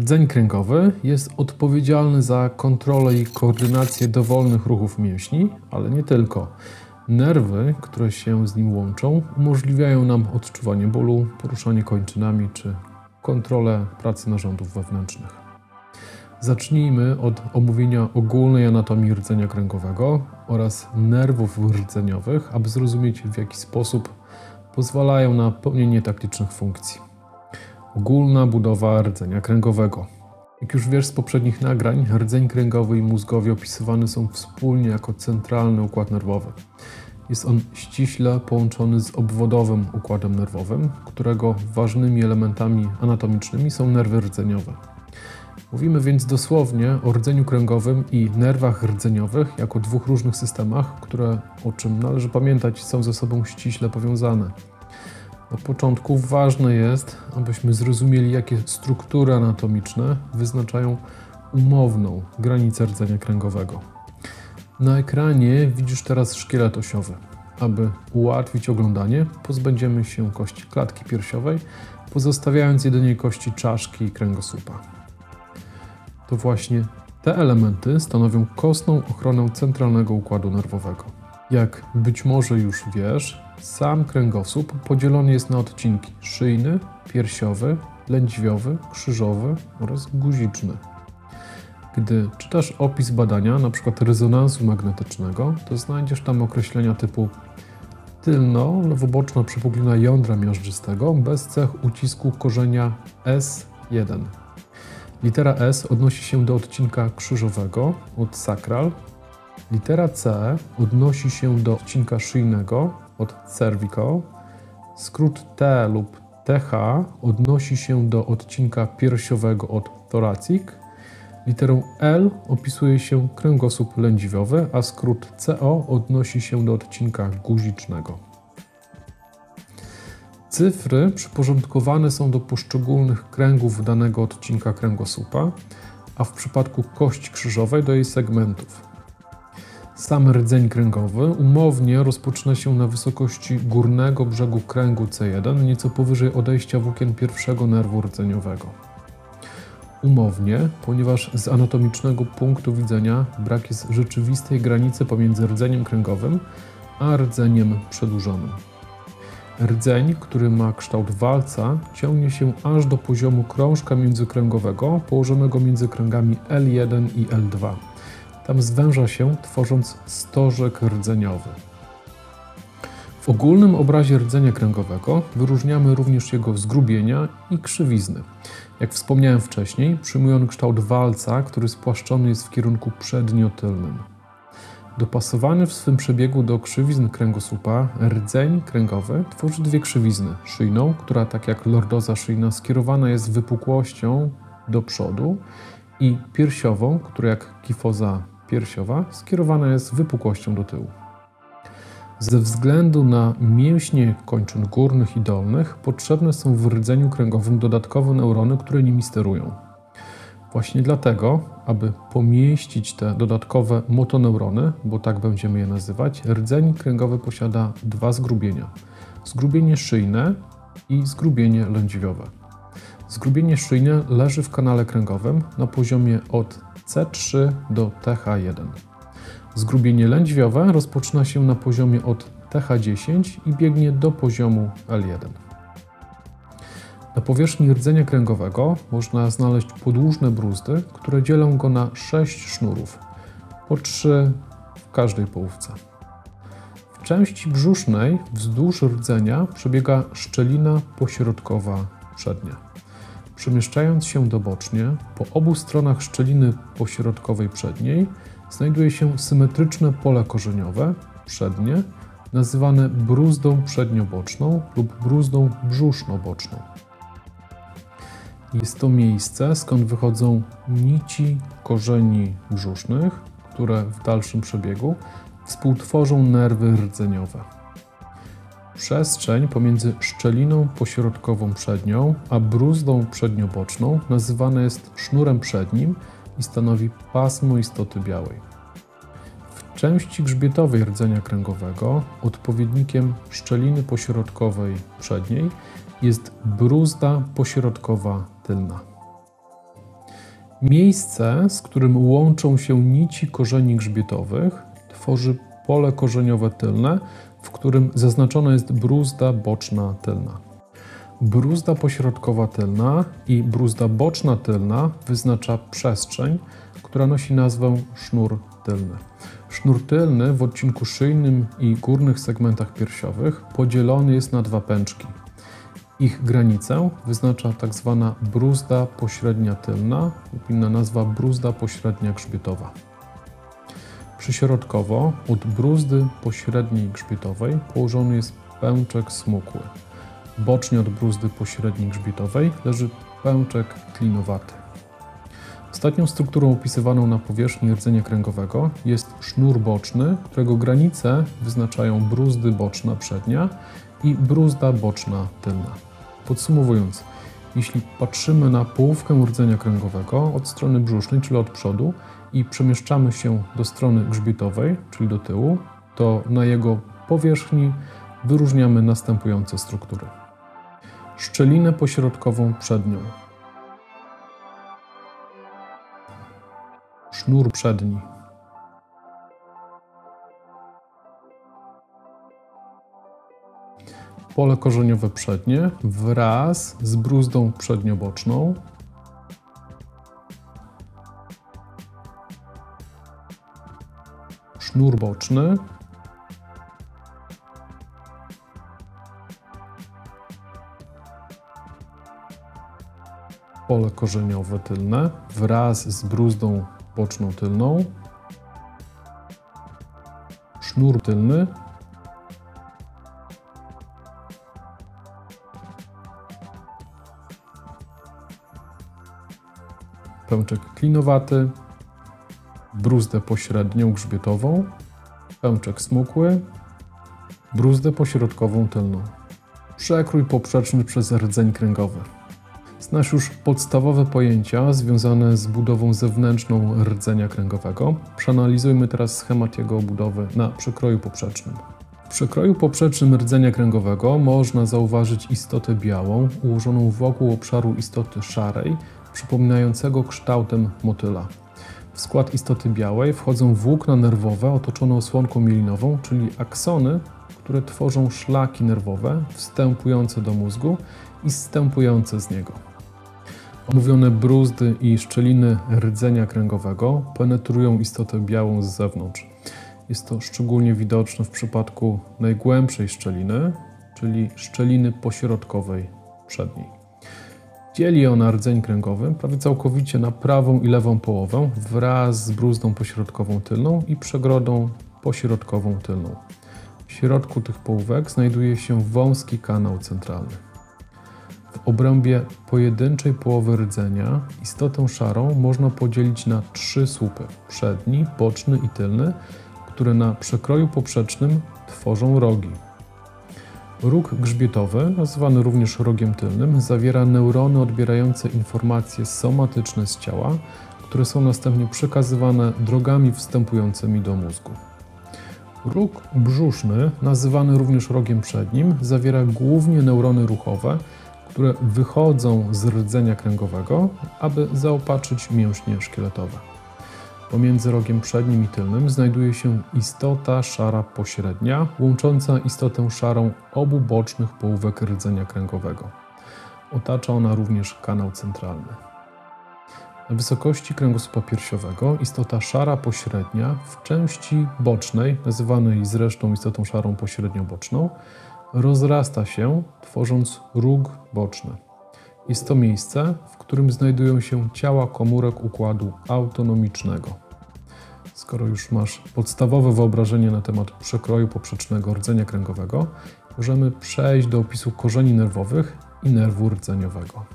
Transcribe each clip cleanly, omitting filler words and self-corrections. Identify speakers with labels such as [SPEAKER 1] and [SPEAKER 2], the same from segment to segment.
[SPEAKER 1] Rdzeń kręgowy jest odpowiedzialny za kontrolę i koordynację dowolnych ruchów mięśni, ale nie tylko. Nerwy, które się z nim łączą, umożliwiają nam odczuwanie bólu, poruszanie kończynami czy kontrolę pracy narządów wewnętrznych. Zacznijmy od omówienia ogólnej anatomii rdzenia kręgowego oraz nerwów rdzeniowych, aby zrozumieć, w jaki sposób pozwalają na pełnienie taktycznych funkcji. Ogólna budowa rdzenia kręgowego. Jak już wiesz z poprzednich nagrań, rdzeń kręgowy i mózgowi opisywane są wspólnie jako centralny układ nerwowy. Jest on ściśle połączony z obwodowym układem nerwowym, którego ważnymi elementami anatomicznymi są nerwy rdzeniowe. Mówimy więc dosłownie o rdzeniu kręgowym i nerwach rdzeniowych jako dwóch różnych systemach, które, o czym należy pamiętać, są ze sobą ściśle powiązane. Na początku ważne jest, abyśmy zrozumieli, jakie struktury anatomiczne wyznaczają umowną granicę rdzenia kręgowego. Na ekranie widzisz teraz szkielet osiowy. Aby ułatwić oglądanie, pozbędziemy się kości klatki piersiowej, pozostawiając jedynie kości czaszki i kręgosłupa. To właśnie te elementy stanowią kostną ochronę centralnego układu nerwowego. Jak być może już wiesz, sam kręgosłup podzielony jest na odcinki szyjny, piersiowy, lędźwiowy, krzyżowy oraz guziczny. Gdy czytasz opis badania, np. rezonansu magnetycznego, to znajdziesz tam określenia typu tylno-lewoboczna przepuklina jądra miażdżystego bez cech ucisku korzenia S1. Litera S odnosi się do odcinka krzyżowego od sakral. Litera C odnosi się do odcinka szyjnego od cervical. Skrót T lub TH odnosi się do odcinka piersiowego od thoracic. Literą L opisuje się kręgosłup lędźwiowy, a skrót CO odnosi się do odcinka guzicznego. Cyfry przyporządkowane są do poszczególnych kręgów danego odcinka kręgosłupa, a w przypadku kości krzyżowej do jej segmentów. Sam rdzeń kręgowy umownie rozpoczyna się na wysokości górnego brzegu kręgu C1, nieco powyżej odejścia włókien pierwszego nerwu rdzeniowego. Umownie, ponieważ z anatomicznego punktu widzenia brak jest rzeczywistej granicy pomiędzy rdzeniem kręgowym a rdzeniem przedłużonym. Rdzeń, który ma kształt walca, ciągnie się aż do poziomu krążka międzykręgowego położonego między kręgami L1 i L2. Tam zwęża się, tworząc stożek rdzeniowy. W ogólnym obrazie rdzenia kręgowego wyróżniamy również jego zgrubienia i krzywizny. Jak wspomniałem wcześniej, przyjmuje on kształt walca, który spłaszczony jest w kierunku przednio-tylnym. Dopasowany w swym przebiegu do krzywizn kręgosłupa, rdzeń kręgowy tworzy dwie krzywizny. Szyjną, która tak jak lordoza szyjna skierowana jest wypukłością do przodu, i piersiową, która jak kifoza piersiowa skierowana jest wypukłością do tyłu. Ze względu na mięśnie kończyn górnych i dolnych potrzebne są w rdzeniu kręgowym dodatkowe neurony, które nimi sterują. Właśnie dlatego, aby pomieścić te dodatkowe motoneurony, bo tak będziemy je nazywać, rdzeń kręgowy posiada dwa zgrubienia. Zgrubienie szyjne i zgrubienie lędźwiowe. Zgrubienie szyjne leży w kanale kręgowym na poziomie od C3 do TH1. Zgrubienie lędźwiowe rozpoczyna się na poziomie od TH10 i biegnie do poziomu L1. Na powierzchni rdzenia kręgowego można znaleźć podłużne bruzdy, które dzielą go na 6 sznurów, po 3 w każdej połówce. W części brzusznej wzdłuż rdzenia przebiega szczelina pośrodkowa przednia. Przemieszczając się dobocznie, po obu stronach szczeliny pośrodkowej przedniej znajduje się symetryczne pole korzeniowe, przednie, nazywane bruzdą przednioboczną lub bruzdą brzuszno-boczną. Jest to miejsce, skąd wychodzą nici korzeni brzusznych, które w dalszym przebiegu współtworzą nerwy rdzeniowe. Przestrzeń pomiędzy szczeliną pośrodkową przednią a bruzdą przednioboczną nazywana jest sznurem przednim i stanowi pasmo istoty białej. W części grzbietowej rdzenia kręgowego odpowiednikiem szczeliny pośrodkowej przedniej jest bruzda pośrodkowa tylna. Miejsce, z którym łączą się nici korzeni grzbietowych, tworzy pole korzeniowe tylne, w którym zaznaczona jest bruzda boczna tylna. Bruzda pośrodkowa tylna i bruzda boczna tylna wyznacza przestrzeń, która nosi nazwę sznur tylny. Sznur tylny w odcinku szyjnym i górnych segmentach piersiowych podzielony jest na dwa pęczki. Ich granicę wyznacza tzw. bruzda pośrednia tylna lub inna nazwa bruzda pośrednia grzbietowa. Przyśrodkowo od bruzdy pośredniej grzbietowej położony jest pęczek smukły. Bocznie od bruzdy pośredniej grzbietowej leży pęczek klinowaty. Ostatnią strukturą opisywaną na powierzchni rdzenia kręgowego jest sznur boczny, którego granice wyznaczają bruzdy boczna przednia i bruzda boczna tylna. Podsumowując, jeśli patrzymy na połówkę rdzenia kręgowego od strony brzusznej, czyli od przodu, i przemieszczamy się do strony grzbietowej, czyli do tyłu, to na jego powierzchni wyróżniamy następujące struktury. Szczelinę pośrodkową przednią, sznur przedni, pole korzeniowe przednie wraz z bruzdą przednioboczną, sznur boczny, pole korzeniowe tylne wraz z bruzdą boczną tylną, sznur tylny, pęczek klinowaty, bruzdę pośrednią grzbietową, pęczek smukły, bruzdę pośrodkową tylną. Przekrój poprzeczny przez rdzeń kręgowy. Znasz już podstawowe pojęcia związane z budową zewnętrzną rdzenia kręgowego. Przeanalizujmy teraz schemat jego budowy na przekroju poprzecznym. W przekroju poprzecznym rdzenia kręgowego można zauważyć istotę białą ułożoną wokół obszaru istoty szarej, przypominającego kształtem motyla. W skład istoty białej wchodzą włókna nerwowe otoczone osłonką mielinową, czyli aksony, które tworzą szlaki nerwowe wstępujące do mózgu i zstępujące z niego. Omówione bruzdy i szczeliny rdzenia kręgowego penetrują istotę białą z zewnątrz. Jest to szczególnie widoczne w przypadku najgłębszej szczeliny, czyli szczeliny pośrodkowej przedniej. Dzieli ona rdzeń kręgowy prawie całkowicie na prawą i lewą połowę wraz z bruzdą pośrodkową tylną i przegrodą pośrodkową tylną. W środku tych połówek znajduje się wąski kanał centralny. W obrębie pojedynczej połowy rdzenia istotę szarą można podzielić na trzy słupy: przedni, boczny i tylny, które na przekroju poprzecznym tworzą rogi. Róg grzbietowy, nazywany również rogiem tylnym, zawiera neurony odbierające informacje somatyczne z ciała, które są następnie przekazywane drogami wstępującymi do mózgu. Róg brzuszny, nazywany również rogiem przednim, zawiera głównie neurony ruchowe, które wychodzą z rdzenia kręgowego, aby zaopatrzyć mięśnie szkieletowe. Pomiędzy rogiem przednim i tylnym znajduje się istota szara pośrednia, łącząca istotę szarą obu bocznych połówek rdzenia kręgowego. Otacza ona również kanał centralny. Na wysokości kręgosłupa piersiowego istota szara pośrednia w części bocznej, nazywanej zresztą istotą szarą pośrednioboczną, rozrasta się, tworząc róg boczny. Jest to miejsce, w którym znajdują się ciała komórek układu autonomicznego. Skoro już masz podstawowe wyobrażenie na temat przekroju poprzecznego rdzenia kręgowego, możemy przejść do opisu korzeni nerwowych i nerwu rdzeniowego.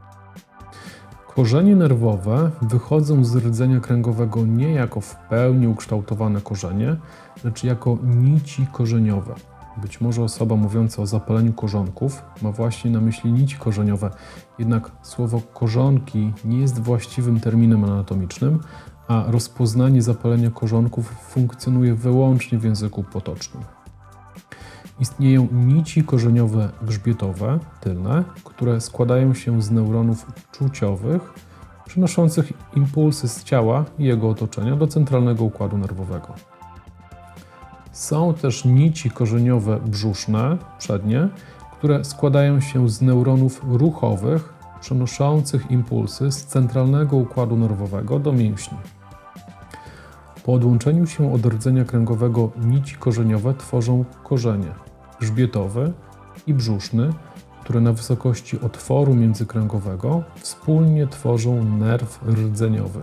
[SPEAKER 1] Korzenie nerwowe wychodzą z rdzenia kręgowego nie jako w pełni ukształtowane korzenie, lecz jako nici korzeniowe. Być może osoba mówiąca o zapaleniu korzonków ma właśnie na myśli nici korzeniowe, jednak słowo korzonki nie jest właściwym terminem anatomicznym, a rozpoznanie zapalenia korzonków funkcjonuje wyłącznie w języku potocznym. Istnieją nici korzeniowe grzbietowe, tylne, które składają się z neuronów czuciowych przenoszących impulsy z ciała i jego otoczenia do centralnego układu nerwowego. Są też nici korzeniowe brzuszne, przednie, które składają się z neuronów ruchowych, przenoszących impulsy z centralnego układu nerwowego do mięśni. Po odłączeniu się od rdzenia kręgowego nici korzeniowe tworzą korzenie grzbietowy i brzuszny, które na wysokości otworu międzykręgowego wspólnie tworzą nerw rdzeniowy.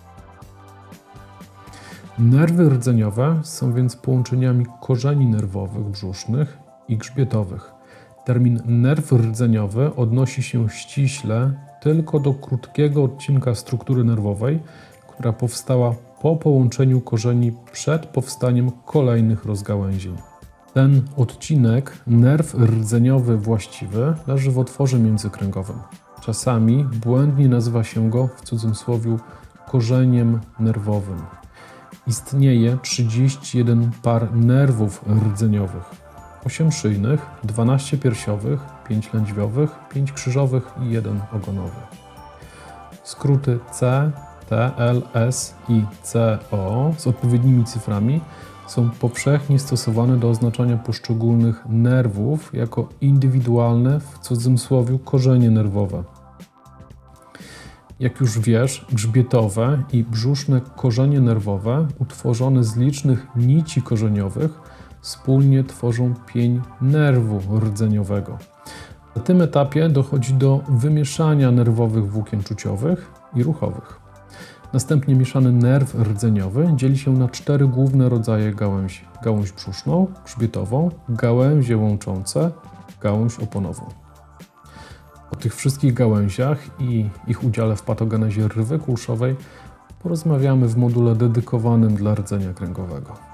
[SPEAKER 1] Nerwy rdzeniowe są więc połączeniami korzeni nerwowych brzusznych i grzbietowych. Termin nerw rdzeniowy odnosi się ściśle tylko do krótkiego odcinka struktury nerwowej, która powstała po połączeniu korzeni przed powstaniem kolejnych rozgałęzień. Ten odcinek, nerw rdzeniowy właściwy, leży w otworze międzykręgowym. Czasami błędnie nazywa się go w cudzysłowie korzeniem nerwowym. Istnieje 31 par nerwów rdzeniowych. 8 szyjnych, 12 piersiowych, 5 lędźwiowych, 5 krzyżowych i 1 ogonowy. Skróty C, T, L, S i CO z odpowiednimi cyframi są powszechnie stosowane do oznaczania poszczególnych nerwów jako indywidualne, w cudzysłowie, korzenie nerwowe. Jak już wiesz, grzbietowe i brzuszne korzenie nerwowe utworzone z licznych nici korzeniowych wspólnie tworzą pień nerwu rdzeniowego. Na tym etapie dochodzi do wymieszania nerwowych włókien czuciowych i ruchowych. Następnie mieszany nerw rdzeniowy dzieli się na 4 główne rodzaje gałęzi. Gałąź brzuszną, grzbietową, gałęzie łączące, gałąź oponową. O tych wszystkich gałęziach i ich udziale w patogenezie rwy kulszowej porozmawiamy w module dedykowanym dla rdzenia kręgowego.